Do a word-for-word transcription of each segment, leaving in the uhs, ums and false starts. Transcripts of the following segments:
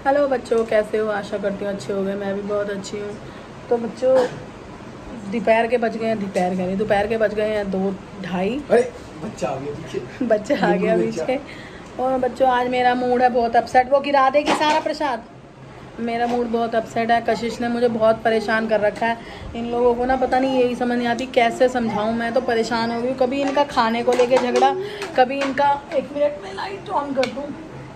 Hello बच्चों, कैसे हो? आशा करती हूँ अच्छे हो गए। मैं भी बहुत अच्छी हूँ। तो बच्चों, दोपहर के बज गए हैं दोपहर के नहीं दोपहर के बज गए हैं दो ढाई। बच्चा आ गया पीछे बच्चा आ गया पीछे। और बच्चों, आज मेरा मूड है बहुत अपसेट। वो गिरा देगी सारा प्रसाद। मेरा मूड बहुत अपसेट है। कशिश ने मुझे बहुत परेशान कर रखा है। इन लोगों को ना पता नहीं, यही समझ नहीं आती कैसे समझाऊं। मैं तो परेशान हो गई। कभी इनका खाने को लेके झगड़ा, कभी इनका एक मिनट में लाइट ऑन कर दूं,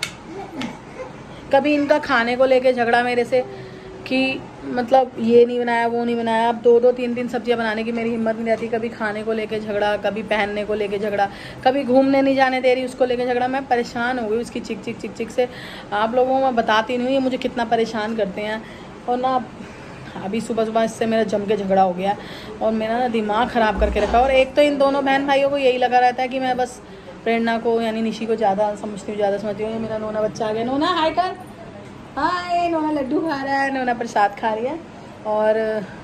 कभी इनका खाने को लेके झगड़ा मेरे से कि मतलब ये नहीं बनाया वो नहीं बनाया। अब दो दो तीन तीन सब्जियां बनाने की मेरी हिम्मत नहीं रहती। कभी खाने को लेके झगड़ा, कभी पहनने को लेके झगड़ा, कभी घूमने नहीं जाने दे रही उसको लेके झगड़ा। मैं परेशान हो गई उसकी चिक चिक चिक चिक से। आप लोगों को मैं बताती नहीं हूँ ये मुझे कितना परेशान करते हैं। और ना अभी सुबह सुबह इससे मेरा जम के झगड़ा हो गया और मेरा ना दिमाग ख़राब करके रखा। और एक तो इन दोनों बहन भाइयों को यही लगा रहता है कि मैं बस प्रेरणा को यानी निशी को ज़्यादा समझती हूँ ज़्यादा समझती हूँ। मेरा नोना बच्चा आ गया। नोना हाय कर। हाय। नोना लड्डू खा रहा है, नोना प्रसाद खा रही है। और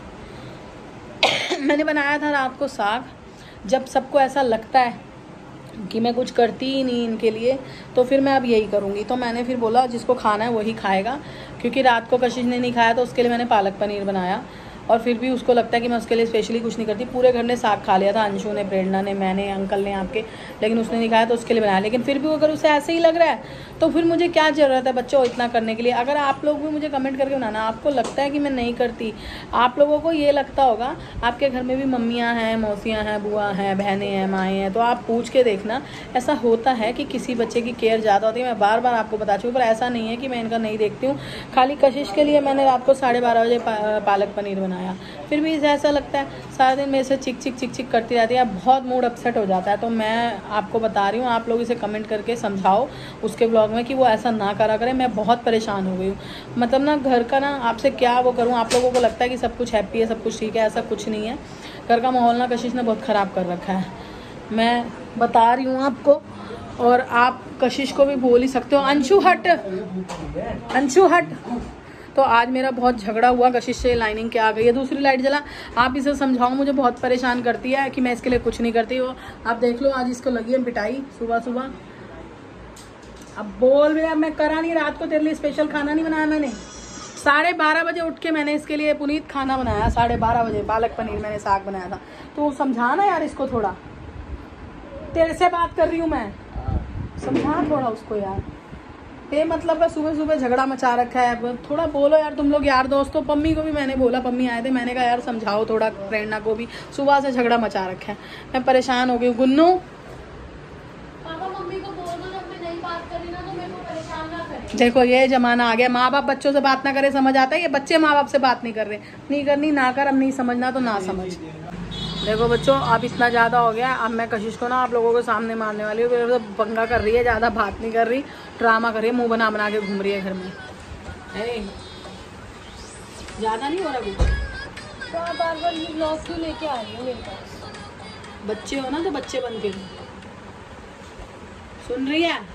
मैंने बनाया था रात को साग। जब सबको ऐसा लगता है कि मैं कुछ करती ही नहीं इनके लिए, तो फिर मैं अब यही करूँगी। तो मैंने फिर बोला जिसको खाना है वही खाएगा, क्योंकि रात को कशिश ने नहीं खाया तो उसके लिए मैंने पालक पनीर बनाया। और फिर भी उसको लगता है कि मैं उसके लिए स्पेशली कुछ नहीं करती। पूरे घर ने साग खा लिया था, अंशु ने, प्रेरणा ने, मैंने, अंकल ने आपके, लेकिन उसने नहीं खाया तो उसके लिए बनाया। लेकिन फिर भी अगर उसे ऐसे ही लग रहा है तो फिर मुझे क्या ज़रूरत है बच्चों इतना करने के लिए। अगर आप लोग भी मुझे कमेंट करके बनाना, आपको लगता है कि मैं नहीं करती। आप लोगों को ये लगता होगा, आपके घर में भी मम्मियाँ हैं, मौसियाँ हैं, बुआ हैं, बहनें हैं, माएँ हैं, तो आप पूछ के देखना। ऐसा होता है कि किसी बच्चे की केयर ज़्यादा होती है। मैं बार बार आपको बता चुकी हूँ, पर ऐसा नहीं है कि मैं इनका नहीं देखती हूँ। खाली कशिश के लिए मैंने रात को साढ़े बारह बजे पालक पनीर बनाया। फिर भी ऐसा लगता है सारा दिन मेरे से चिक चिक चिक चिक करती रहती है। बहुत मूड अपसेट हो जाता है। तो मैं आपको बता रही हूँ, आप लोग इसे कमेंट करके समझाओ उसके ब्लॉग में कि वो ऐसा ना करा करे। मैं बहुत परेशान हो गई हूँ। मतलब ना घर का ना आपसे क्या वो करूँ। आप लोगों को लगता है कि सब कुछ हैप्पी है, सब कुछ ठीक है, ऐसा कुछ नहीं है। घर का माहौल ना कशिश ने बहुत ख़राब कर रखा है। मैं बता रही हूँ आपको, और आप कशिश को भी बोल ही सकते हो, अंशु हट, अंशु हट। तो आज मेरा बहुत झगड़ा हुआ कशिश से। लाइनिंग क्या आ गई है, दूसरी लाइट जला। आप इसे समझाओ, मुझे बहुत परेशान करती है कि मैं इसके लिए कुछ नहीं करती। हो आप देख लो, आज इसको लगी है पिटाई सुबह सुबह। अब बोल रहे, अब मैं करा नहीं। रात को तेरे लिए स्पेशल खाना नहीं बनाया मैंने। साढ़े बारह बजे उठ के मैंने इसके लिए पुनीत खाना बनाया। साढ़े बारह बजे पालक पनीर मैंने साग बनाया था। तो समझाना यार इसको थोड़ा। तेरे से बात कर रही हूँ मैं, समझा थोड़ा उसको यार। ये मतलब है सुबह सुबह झगड़ा मचा रखा है। थोड़ा बोलो यार तुम लोग यार दोस्तों। पम्मी को भी मैंने बोला, पम्मी आए थे, मैंने कहा यार समझाओ थोड़ा प्रेरणा को भी। सुबह से झगड़ा मचा रखा है। मैं परेशान हो गई हूँ। गुन्नू पापा मम्मी को बोल दो जब मैं नहीं बात कर रही ना तो मेरे को परेशान ना करें। देखो ये जमाना आ गया, माँ बाप बच्चों से बात ना करे समझ आता है। ये बच्चे माँ बाप से बात नहीं कर रहे। नहीं करनी ना कर, अब नहीं समझना तो ना समझ। देखो बच्चों, अब इतना ज़्यादा हो गया। अब मैं कशिश को ना आप लोगों के सामने मारने वाली हूँ। तो पंगा कर रही है, ज़्यादा बात नहीं कर रही, ड्रामा कर रही है, मुंह बना बना के घूम रही है घर में। ज़्यादा नहीं हो रहा कुछ। तो आप बार बार ये ब्लॉग क्यों लेके आ रही हो मेरे पास? बच्चे हो ना तो बच्चे बन के सुन रही है।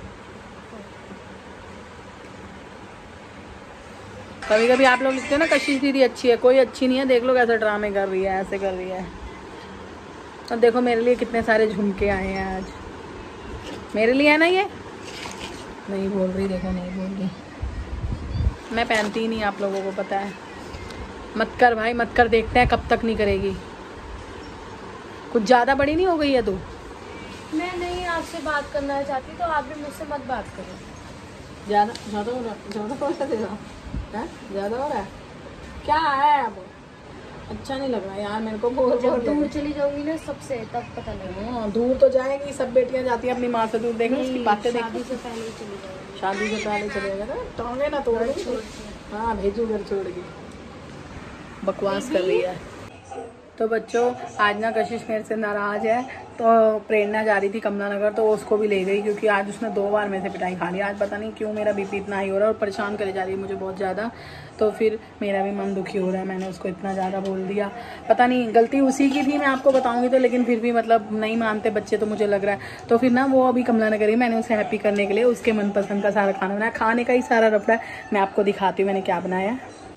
कभी कभी आप लोग लिखते हो ना कशिश दीदी अच्छी है, कोई अच्छी नहीं है। देख लो कैसे ड्रामे कर रही है, ऐसे कर रही है। और देखो मेरे लिए कितने सारे झुमके आए हैं आज। मेरे लिए है ना ये। नहीं बोल रही, देखो नहीं बोल रही। मैं पहनती ही नहीं, आप लोगों को पता है। मत कर भाई मत कर, देखते हैं कब तक नहीं करेगी। कुछ ज़्यादा बड़ी नहीं हो गई है तू? मैं नहीं आपसे बात करना चाहती तो आप भी मुझसे मत बात करो। ज़्यादा ज़्यादा हो रहा ज़्यादा हो रहा है ज़्यादा हो रहा है। क्या है अब? अच्छा नहीं लग रहा यार मेरे को। बहुत जब दूर चली जाऊंगी ना सबसे तब पता लगेगा। दूर तो जाएगी, सब बेटियां जाती हैं अपनी माँ से दूर। देखो उसकी बातें देखो। शादी से पहले चली जाऊंगी। शादी से पहले चले जाएगा तो टोंगे ना तोड़ के। हाँ भेजू घर छोड़ के। बकवास कर रही है। तो बच्चों, आज ना कशिश मेरे से नाराज़ है। तो प्रेरणा जा रही थी कमला नगर, तो उसको भी ले गई, क्योंकि आज उसने दो बार मेरे से पिटाई खा ली। आज पता नहीं क्यों मेरा बीपी इतना हाई हो रहा है और परेशान करे जा रही है मुझे बहुत ज़्यादा। तो फिर मेरा भी मन दुखी हो रहा है। मैंने उसको इतना ज़्यादा बोल दिया। पता नहीं गलती उसी की थी, मैं आपको बताऊंगी तो, लेकिन फिर भी मतलब नहीं मानते बच्चे तो मुझे लग रहा है। तो फिर ना वो अभी कमला नगर ही, मैंने उसे हैप्पी करने के लिए उसके मनपसंद का सारा खाना बनाया। खाने का ही सारा रफड़ा है। मैं आपको दिखाती हूँ मैंने क्या बनाया।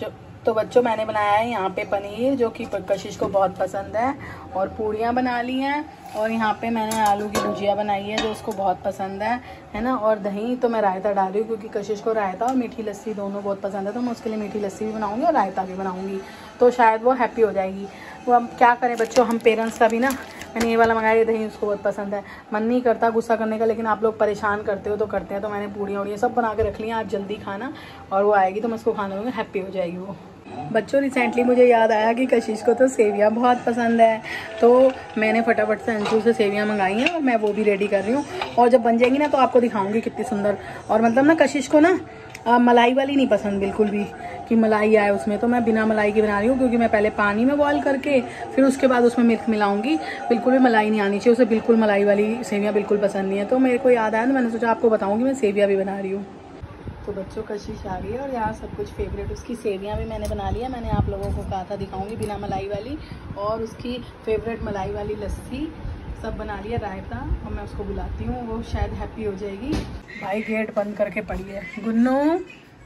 तो बच्चों मैंने बनाया है यहाँ पे पनीर जो कि कशिश को बहुत पसंद है, और पूड़ियाँ बना ली हैं, और यहाँ पे मैंने आलू की भुजिया बनाई है जो उसको बहुत पसंद है है ना। और दही तो मैं रायता डाल रही हूँ क्योंकि कशिश को रायता और मीठी लस्सी दोनों बहुत पसंद है, तो मैं उसके लिए मीठी लस्सी भी बनाऊँगी और रायता भी बनाऊँगी, तो शायद वो हैप्पी हो जाएगी। वो अब क्या करें बच्चों, हम पेरेंट्स का भी ना, मैंने ये वाला मंगाया, दही उसको बहुत पसंद है, मन नहीं करता गुस्सा करने का, लेकिन आप लोग परेशान करते हो तो करते हैं, तो मैंने पूड़ियाँ उड़ियाँ सब बना के रख ली हैं, आज जल्दी खाना, और वो आएगी तो मैं उसको खाना दूँगी, हैप्पी हो जाएगी वो। बच्चों रिसेंटली मुझे याद आया कि कशिश को तो सेवियाँ बहुत पसंद है, तो मैंने फटाफट से अंशु से सेवियाँ मंगाई हैं और मैं वो भी रेडी कर रही हूँ, और जब बन जाएंगी ना तो आपको दिखाऊंगी कितनी सुंदर। और मतलब ना कशिश को ना आ, मलाई वाली नहीं पसंद बिल्कुल भी कि मलाई आए उसमें, तो मैं बिना मलाई की बना रही हूँ, क्योंकि मैं पहले पानी में बॉईल करके फिर उसके बाद उसमें मिल्क मिलाऊंगी, बिल्कुल भी मलाई नहीं आनी चाहिए उसे, बिल्कुल मलाई वाली सेवियाँ बिल्कुल पसंद नहीं है। तो मेरे को याद आया तो मैंने सोचा आपको बताऊँगी मैं सेवियाँ भी बना रही हूँ। तो बच्चों कशिश आ गई है और यहाँ सब कुछ फेवरेट उसकी सेवियाँ भी मैंने बना लिया, मैंने आप लोगों को कहा था दिखाऊंगी बिना मलाई वाली, और उसकी फेवरेट मलाई वाली लस्सी सब बना लिया, रायता, और मैं उसको बुलाती हूँ, वो शायद हैप्पी हो जाएगी। भाई गेट बंद करके पड़ी है, गुन्नू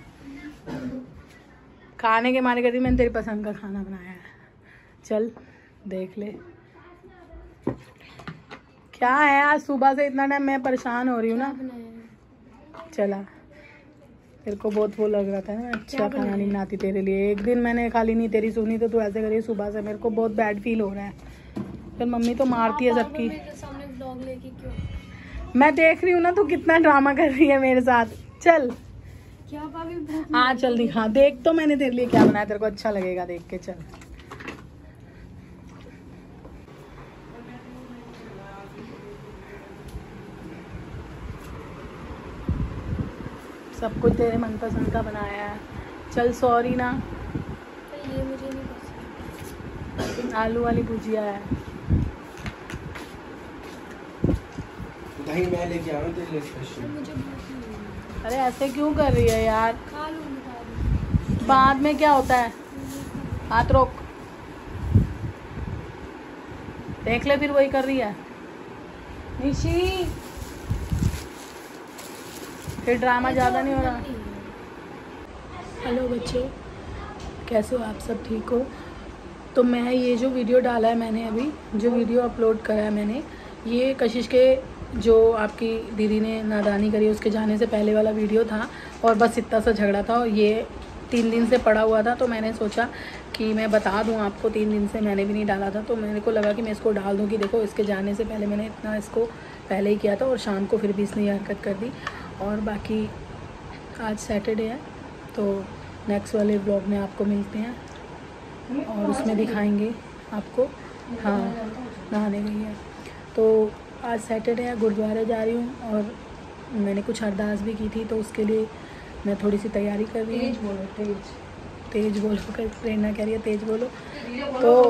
खाने के मारे कहती मैंने तेरी पसंद का खाना बनाया है, चल देख ले क्या है। आज सुबह से इतना टाइम मैं परेशान हो रही हूँ ना, चला तेरे को बहुत वो लग रहा था ना, अच्छा खाना नहीं बनाती तेरे लिए, एक दिन मैंने खाली नहीं तेरी सुनी तो तू ऐसे करी सुबह से, मेरे को बहुत बैड फील हो रहा है। फिर मम्मी तो मारती है सबकी, मैं देख रही हूँ ना तू कितना ड्रामा कर रही है मेरे साथ, चल क्या हाँ चल दिखा, देख तो मैंने तेरे लिए क्या बनाया, तेरे को अच्छा लगेगा देख के, चल सब कुछ तेरे मनपसंद का बनाया है, चल सॉरी ना। ये मुझे नहीं पसंद, आलू वाली भुजिया है, दही मैं लेके आऊँ तेरे लिए स्पेशल। मुझे भूख नहीं है। अरे ऐसे क्यों कर रही है यार, खा लूँ मिठाई, बाद में क्या होता है, हाथ रोक, देख ले फिर वही कर रही है निशी, फिर ड्रामा ज़्यादा नहीं हो रहा। हेलो बच्चों, कैसे हो आप, सब ठीक हो। तो मैं ये जो वीडियो डाला है मैंने अभी, जो वीडियो अपलोड करा है मैंने, ये कशिश के जो आपकी दीदी ने नादानी करी उसके जाने से पहले वाला वीडियो था, और बस इतना सा झगड़ा था, और ये तीन दिन से पड़ा हुआ था, तो मैंने सोचा कि मैं बता दूं आपको, तीन दिन से मैंने भी नहीं डाला था, तो मेरे को लगा कि मैं इसको डाल दूं कि देखो इसके जाने से पहले मैंने इतना इसको पहले ही किया था, और शाम को फिर भी इसने ये हरकत कर दी। और बाकी आज सैटरडे है, तो नेक्स्ट वाले ब्लॉग में आपको मिलते हैं और उसमें दिखाएंगे आपको। हाँ नहाने गई है, तो आज सैटरडे है, गुरुद्वारे जा रही हूँ, और मैंने कुछ अरदास भी की थी, तो उसके लिए मैं थोड़ी सी तैयारी कर रही हूँ। तेज बोलो, तेज तेज बोलो, कर प्रेरणा कह रही है तेज बोलो, तो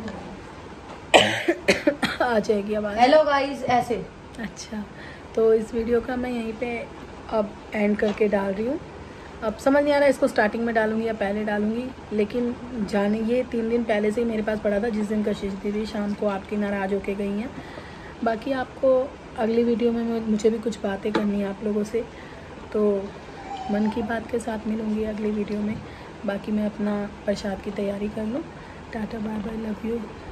आ जाएगी आवाज़। हेलो गाइस, ऐसे अच्छा, तो इस वीडियो का मैं यहीं पे अब एंड करके डाल रही हूँ। अब समझ नहीं आ रहा इसको स्टार्टिंग में डालूंगी या पहले डालूंगी, लेकिन जाने ये तीन दिन पहले से ही मेरे पास पड़ा था, जिस दिन कशिश दीदी शाम को आपकी नाराज़ होके गई हैं। बाकी आपको अगली वीडियो में मुझे भी कुछ बातें करनी है आप लोगों से, तो मन की बात के साथ मिलूँगी अगली वीडियो में। बाकी मैं अपना प्रसाद की तैयारी कर लूँ। Tata bye bye, love you.